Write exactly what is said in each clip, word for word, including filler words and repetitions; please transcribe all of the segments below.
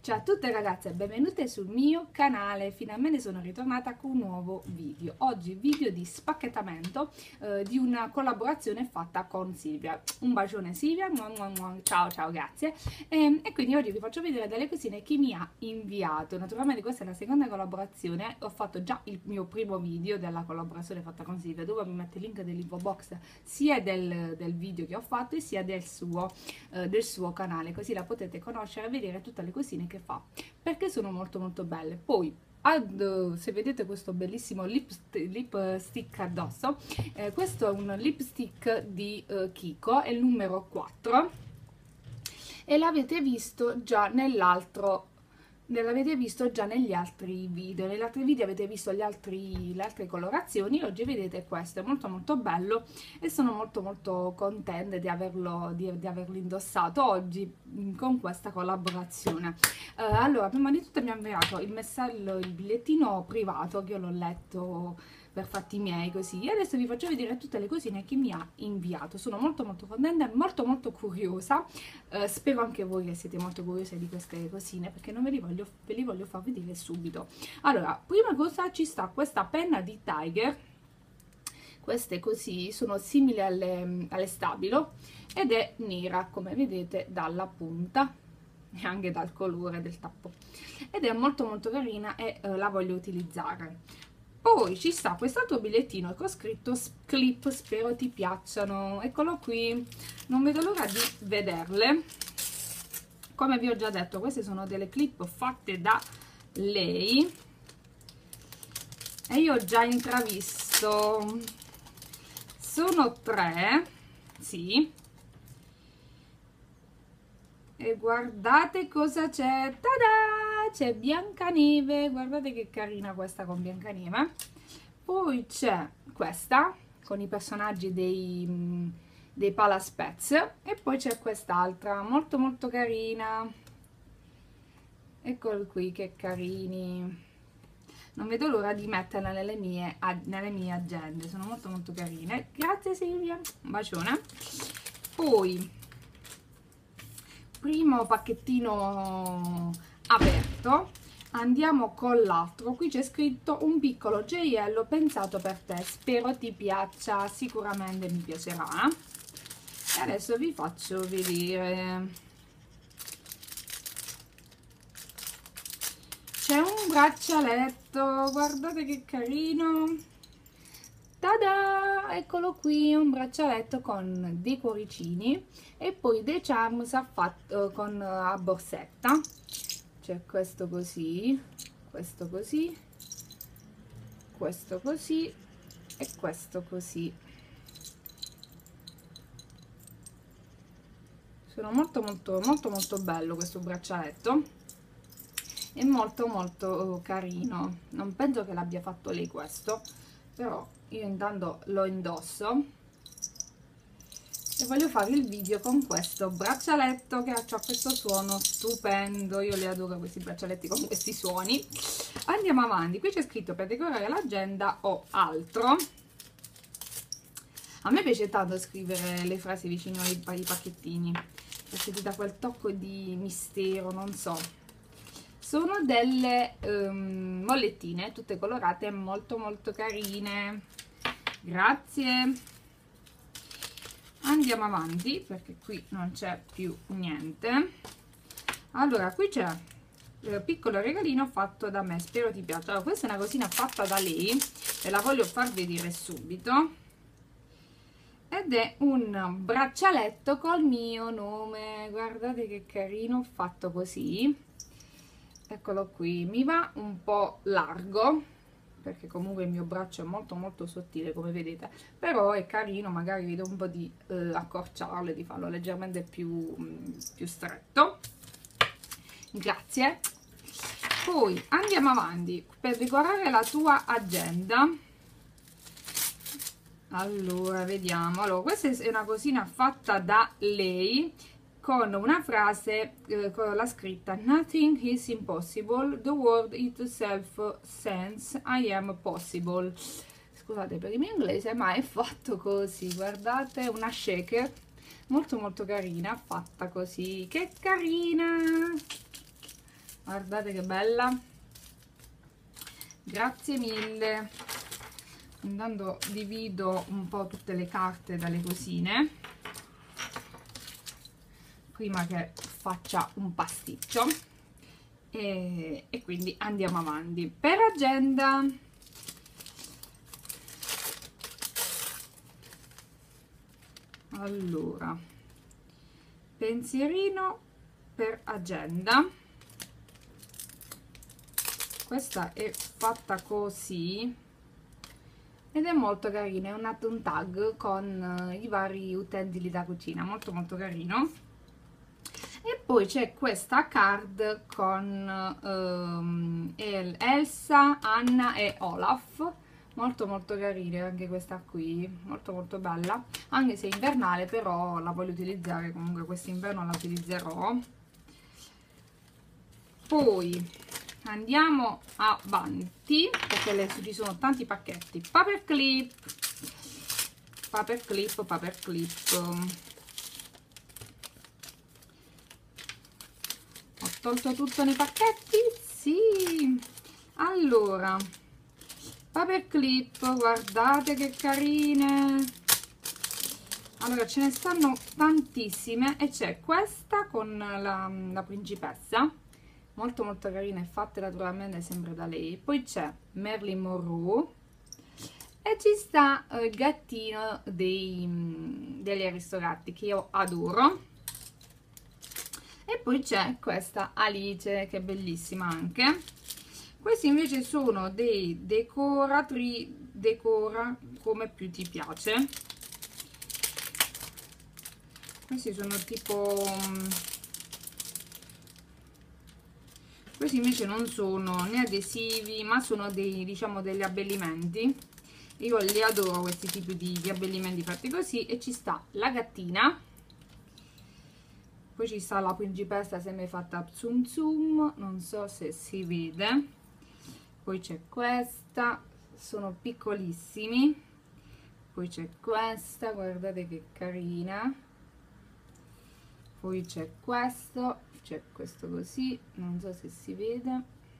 Ciao a tutte ragazze, benvenute sul mio canale. Finalmente sono ritornata con un nuovo video. Oggi video di spacchettamento eh, di una collaborazione fatta con Silvia. Un bacione Silvia, ciao ciao, grazie. E, e quindi oggi vi faccio vedere delle cosine che mi ha inviato. Naturalmente questa è la seconda collaborazione. Ho fatto già il mio primo video della collaborazione fatta con Silvia, dove vi metto il link dell'info box sia del, del video che ho fatto sia del suo, eh, del suo canale, così la potete conoscere e vedere tutte le cosine che fa, perché sono molto molto belle. Poi ad, se vedete questo bellissimo lipstick, lipstick addosso, eh, questo è un lipstick di eh, Kiko, è il numero quattro e l'avete visto già nell'altro l'avete visto già negli altri video. Negli altri video avete visto gli altri, le altre colorazioni. Oggi vedete questo, è molto molto bello e sono molto molto contenta di averlo, di, di averlo indossato oggi con questa collaborazione. Uh, allora, prima di tutto mi ha inviato il messaggio, il bigliettino privato, che io l'ho letto per fatti miei così, e adesso vi faccio vedere tutte le cosine che mi ha inviato. Sono molto molto contenta e molto molto curiosa. Uh, spero anche voi che siete molto curiosi di queste cosine, perché non ve li voglio, ve li voglio far vedere subito. Allora, prima cosa ci sta questa penna di Tiger. Queste così sono simili alle, alle Stabilo ed è nera, come vedete dalla punta e anche dal colore del tappo, ed è molto molto carina e uh, la voglio utilizzare. Poi ci sta quest'altro bigliettino che ho scritto clip, spero ti piacciono. Eccolo qui, non vedo l'ora di vederle. Come vi ho già detto, queste sono delle clip fatte da lei e io ho già intravisto, sono tre, sì, e guardate cosa c'è, tada! C'è Biancaneve, guardate che carina questa con Biancaneve. Poi c'è questa con i personaggi dei, dei Palace Pets, e poi c'è quest'altra molto molto carina. Eccolo qui, che carini, non vedo l'ora di metterla nelle mie, nelle mie agende, sono molto molto carine. Grazie Silvia, un bacione. Poi primo pacchettino aperto, andiamo con l'altro. Qui c'è scritto un piccolo gioiello pensato per te, spero ti piaccia, sicuramente mi piacerà. E adesso vi faccio vedere. C'è un braccialetto, guardate che carino, tada! Eccolo qui, un braccialetto con dei cuoricini e poi dei charms affatto con a borsetta. C'è questo così, questo così, questo così e questo così. Sono molto molto molto molto bello questo braccialetto, è molto molto carino. Non penso che l'abbia fatto lei questo, però io intanto lo indosso e voglio fare il video con questo braccialetto che ha questo suono stupendo. Io li adoro questi braccialetti con questi suoni. Andiamo avanti. Qui c'è scritto per decorare l'agenda o altro. A me piace tanto scrivere le frasi vicino ai, ai pacchettini, perché ti dà quel tocco di mistero, non so. Sono delle um, mollettine tutte colorate, molto molto carine. Grazie. Andiamo avanti perché qui non c'è più niente. Allora, qui c'è un piccolo regalino fatto da me, spero ti piaccia. Allora, questa è una cosina fatta da lei e la voglio far vedere subito, ed è un braccialetto col mio nome. Guardate che carino, fatto così. Eccolo qui, mi va un po' largo perché comunque il mio braccio è molto molto sottile, come vedete, però è carino, magari vedo un po' di eh, accorciarlo e di farlo leggermente più, mh, più stretto. Grazie. Poi andiamo avanti per decorare la tua agenda. Allora, vediamo. Allora, questa è una cosina fatta da lei con una frase eh, con la scritta nothing is impossible, the world itself sends I am possible. Scusate per il mio inglese, ma è fatto così, guardate, una shaker molto molto carina, fatta così, che carina. guardate che bella, grazie mille. Intanto divido un po' tutte le carte dalle cosine prima che faccia un pasticcio, e, e quindi andiamo avanti. Per agenda, allora, pensierino per agenda, questa è fatta così ed è molto carina, è un, un tag con uh, i vari utensili da cucina, molto molto carino. E poi c'è questa card con um, Elsa, Anna e Olaf, molto molto carina anche questa qui, molto molto bella, anche se è invernale, però la voglio utilizzare comunque quest'inverno, la utilizzerò. Poi andiamo avanti perché le, ci sono tanti pacchetti. Paper clip, paper clip, paper clip. Ho tolto tutto nei pacchetti? Sì. Allora, paper clip, guardate che carine. Allora, ce ne stanno tantissime e c'è questa con la, la principessa, molto molto carina, e fatta naturalmente sempre da lei. Poi c'è Marilyn Monroe e ci sta il eh, gattino dei, degli Aristogatti che io adoro. E poi c'è questa Alice che è bellissima anche. Questi invece sono dei decoratri, decora come più ti piace. Questi sono tipo, questi invece non sono né adesivi, ma sono dei, diciamo, degli abbellimenti. Io li adoro questi tipi di, di abbellimenti fatti così. E ci sta la gattina, poi ci sta la principessa sempre fatta zoom zoom, non so se si vede. Poi c'è questa, sono piccolissimi. Poi c'è questa, guardate che carina. Poi c'è questo, c'è questo così, non so se si vede.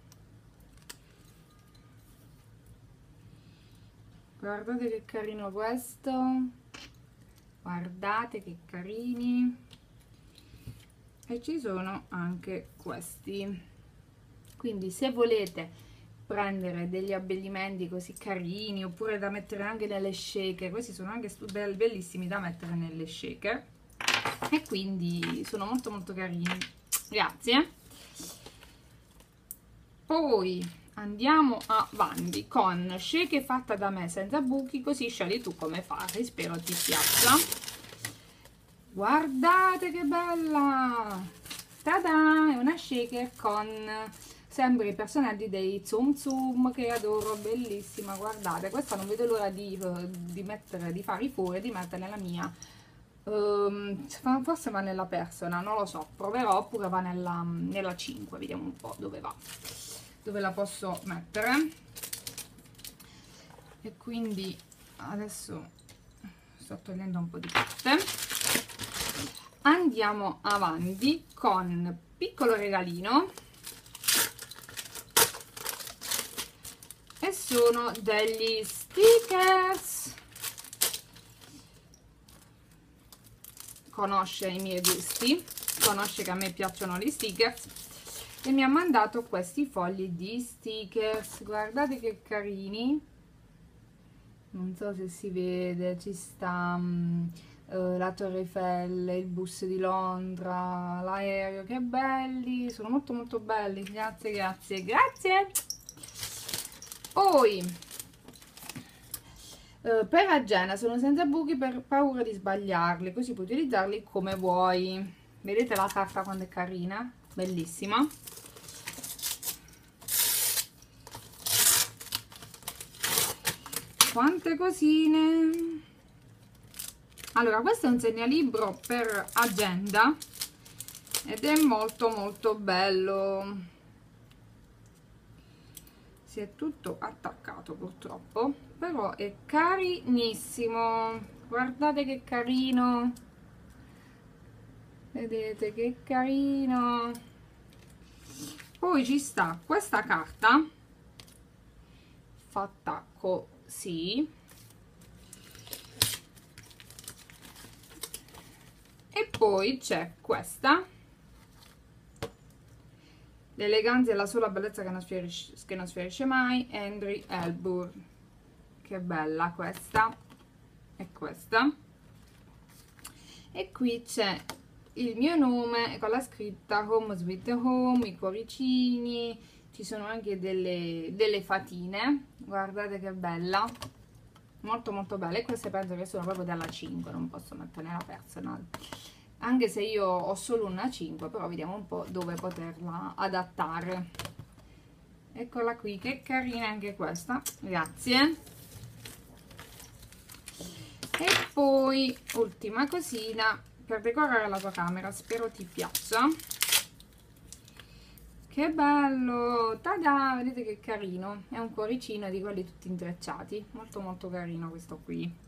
Guardate che carino questo, guardate che carini. E ci sono anche questi. Quindi se volete prendere degli abbellimenti così carini, oppure da mettere anche nelle shaker, questi sono anche bellissimi da mettere nelle shaker, e quindi sono molto molto carini, grazie. Poi andiamo avanti con shaker fatta da me senza buchi, così scegli tu come fare, spero ti piaccia. Guardate che bella, tada, è una shaker con sempre i personaggi dei Tsum Tsum che adoro, bellissima. Guardate, questa non vedo l'ora di, di mettere, di fare fuori, di mettere nella mia, um, forse va nella persona, non lo so, proverò, oppure va nella, nella cinque, vediamo un po' dove va, dove la posso mettere. E quindi adesso sto togliendo un po' di carte. Andiamo avanti con piccolo regalino, e sono degli stickers. Conosce i miei gusti, conosce che a me piacciono gli stickers, e mi ha mandato questi fogli di stickers. Guardate che carini, non so se si vede, ci sta um, uh, la Torre Eiffel, il bus di Londra, l'aereo, che belli, sono molto molto belli, grazie grazie grazie. Poi uh, per agenda sono senza buchi per paura di sbagliarli, così puoi utilizzarli come vuoi. Vedete la carta quanto è carina, bellissima. Quante cosine. Allora, questo è un segnalibro per agenda ed è molto molto bello. Si è tutto attaccato purtroppo, però è carinissimo. Guardate che carino, vedete che carino. Poi ci sta questa carta fatta così, e poi c'è questa, l'eleganza è la sola bellezza che non sfiorisce, che non sfiorisce mai, Henry Elbour. Che bella questa, e questa, e qui c'è il mio nome con la scritta Home Sweet Home, i cuoricini, ci sono anche delle, delle fatine, guardate che bella, molto molto bella, e queste penso che sono proprio della cinque, non posso mettere nella personal, anche se io ho solo una cinque, però vediamo un po' dove poterla adattare. Eccola qui, che carina anche questa, grazie. E poi ultima cosina per decorare la tua camera, spero ti piaccia. Che bello, tada, vedete che carino, è un cuoricino di quelli tutti intrecciati, molto molto carino questo qui.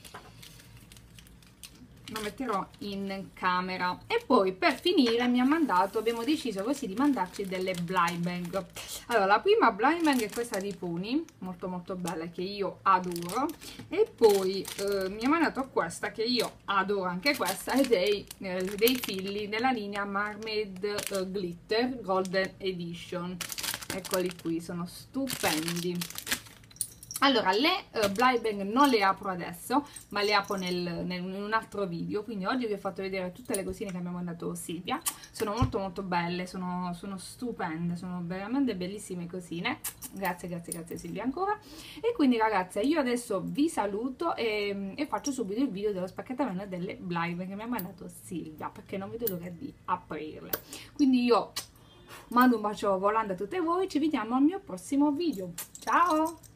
Lo metterò in camera. E poi per finire mi ha mandato, abbiamo deciso così di mandarci delle blind bag. Allora, la prima blind bag è questa di Puni, molto molto bella, che io adoro, e poi eh, mi ha mandato questa che io adoro anche questa, ed è eh, dei fili della linea Mermaid eh, Glitter Golden Edition. Eccoli qui, sono stupendi. Allora, le uh, blind bag non le apro adesso, ma le apro nel, nel, in un altro video, quindi oggi vi ho fatto vedere tutte le cosine che mi ha mandato Silvia. Sono molto molto belle, sono, sono stupende, sono veramente bellissime cosine. Grazie, grazie, grazie Silvia ancora. E quindi ragazze, io adesso vi saluto e, e faccio subito il video dello spacchettamento delle blind bag che mi ha mandato Silvia, perché non vedo l'ora di aprirle. Quindi io mando un bacio volando a tutte voi, ci vediamo al mio prossimo video. Ciao!